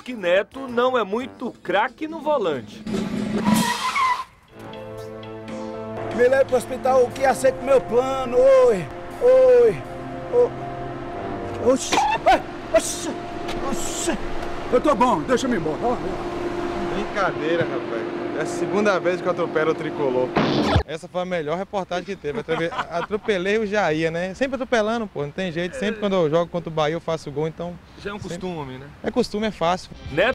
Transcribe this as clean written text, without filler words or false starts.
Sabemos que Neto não é muito craque no volante. Me leve pro hospital, que aceita o meu plano. Oi. Oxi. Oxi. Eu tô bom, deixa eu me embora. Brincadeira, rapaz. É a segunda vez que eu atropelo o tricolor. Essa foi a melhor reportagem que teve. Atropelei o Jair, né? Sempre atropelando, pô, não tem jeito. Sempre quando eu jogo contra o Bahia eu faço gol, então... Já é um costume, né? É costume, é fácil. Neto